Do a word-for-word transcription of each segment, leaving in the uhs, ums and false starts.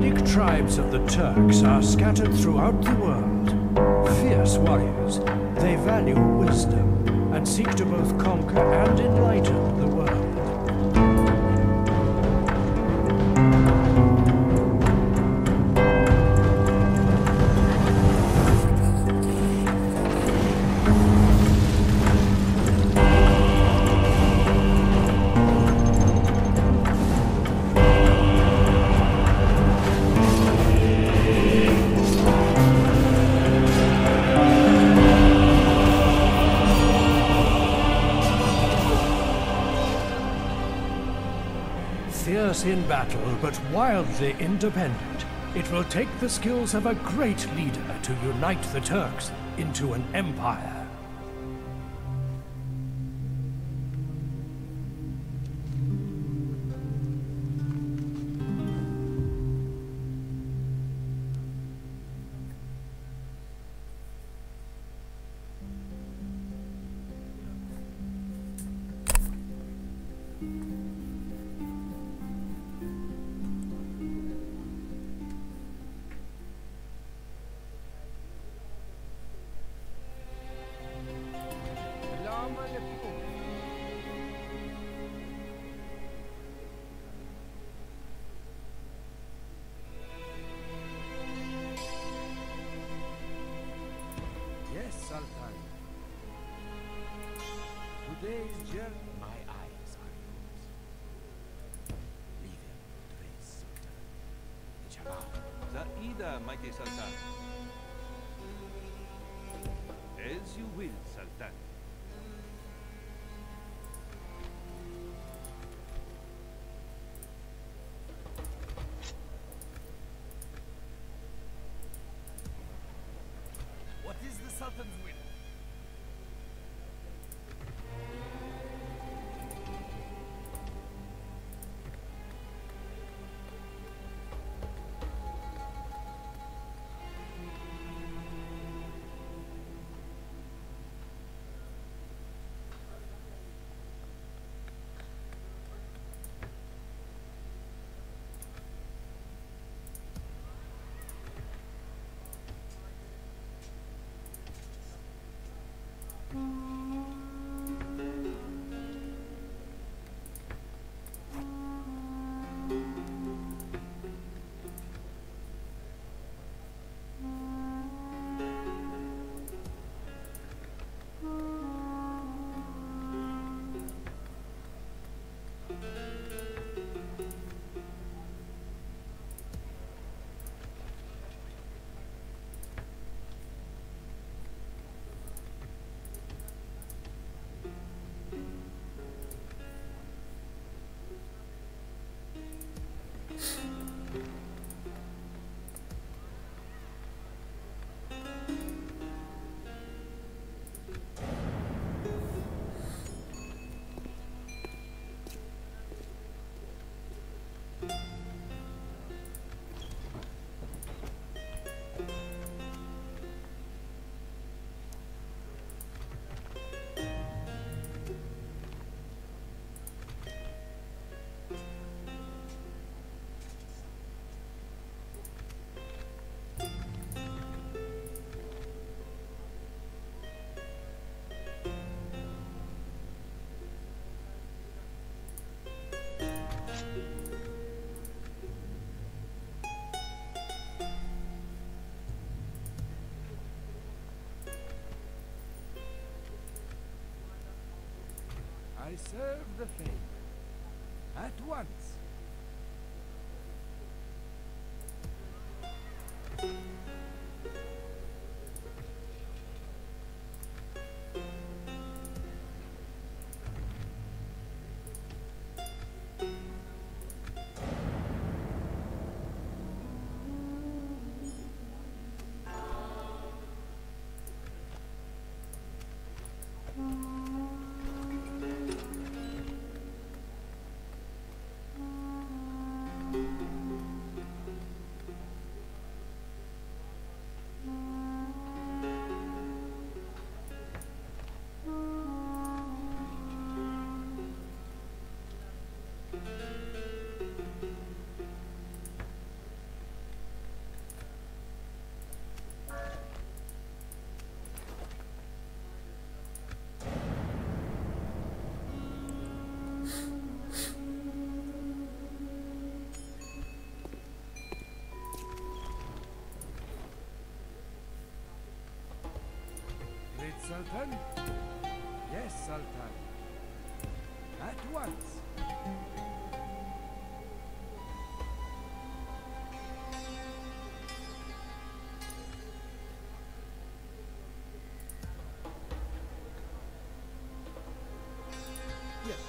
nomadic tribes of the Turks are scattered throughout the world. Fierce warriors, they value wisdom and seek to both conquer and enlighten the world. Fierce in battle, but wildly independent, it will take the skills of a great leader to unite the Turks into an empire. Sultan. Today's journey. My eyes are yours. Leave him to his Sultan. Inshallah. Zaida, mighty Sultan. As you will, Sultan. What is the Sultan's will? I serve the faith at once. Sultan? Yes, Sultan. At once. Yes.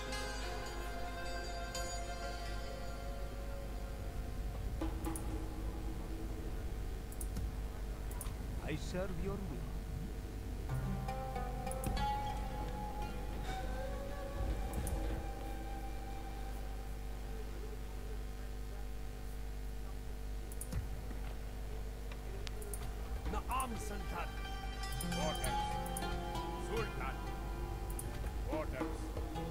I serve your will. Naam, Sultan. Orders. Sultan. Orders.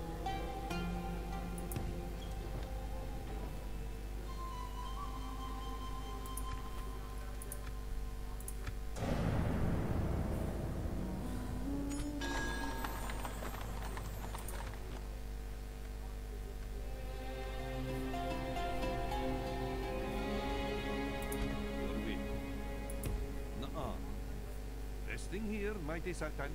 Your will. Nuh-uh. Resting here, mighty Sultan.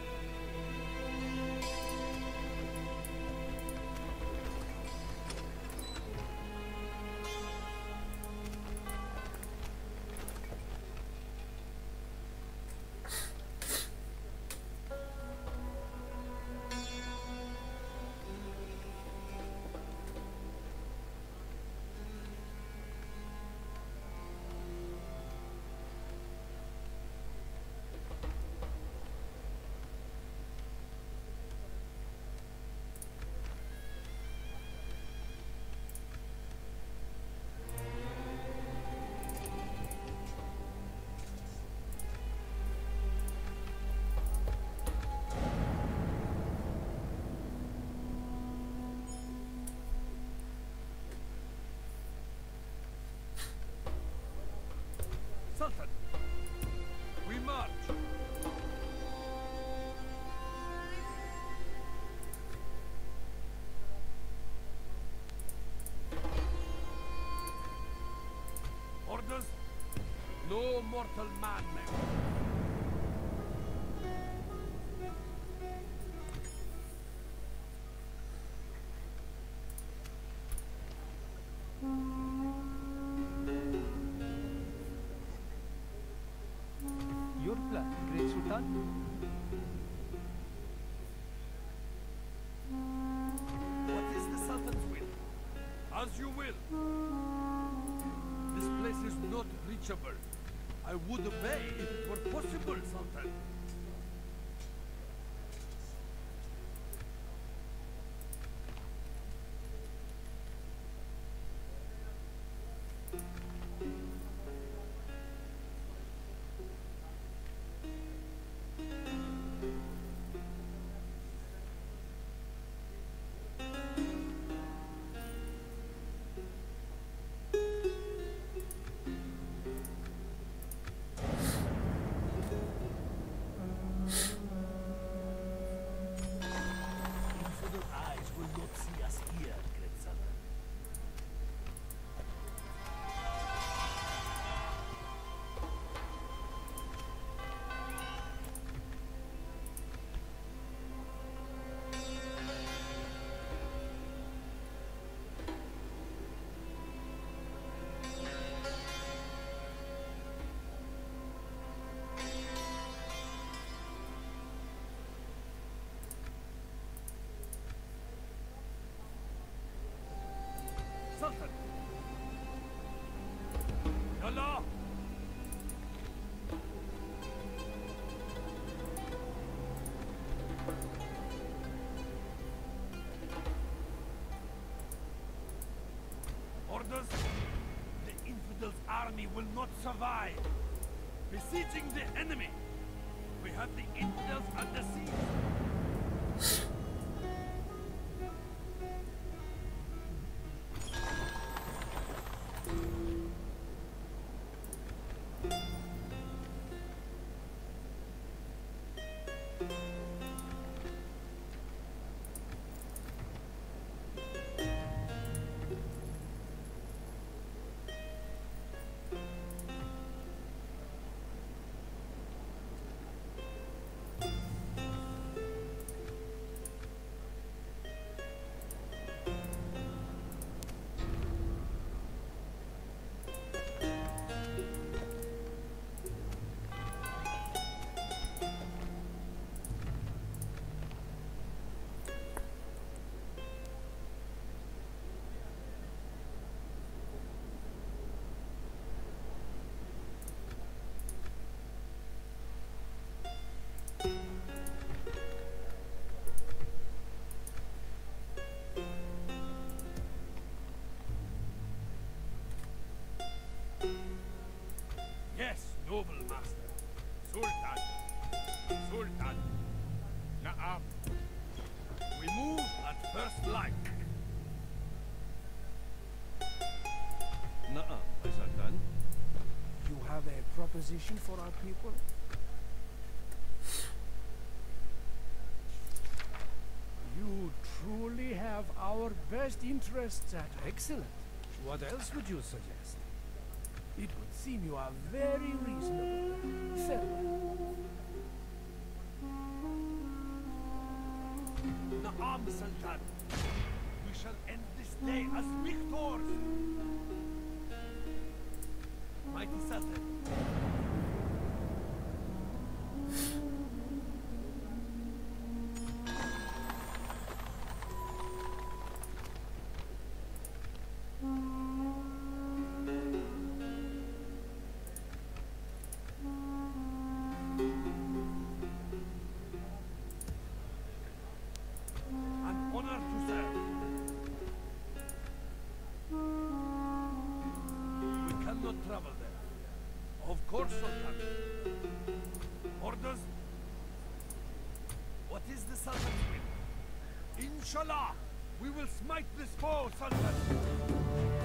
Sultan. We march. Orders? No mortal man may. Your plan, Great Sultan? What is the Sultan's will? As you will. This place is not reachable. I would obey if it were possible, Sultan. Infidel eyes will not see us here, great Sultan. Sultan! Yalla! Orders? The Infidels' army will not survive. Besieging the enemy. We have the Infidels under siege. position for our people? You truly have our best interests at heart. Excellent. What else would you suggest? It would seem you are very reasonable. Farewell. Na'am, Sultan. We shall end this day as victors. Mighty Sultan. An honor to serve. We cannot travel there. Of course, Sultan. Orders? What is the Sultan's will? Inshallah, we will smite this foe, Sultan.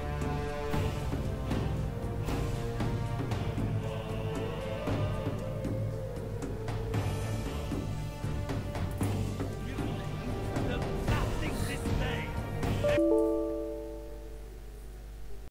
We'll nothing this day.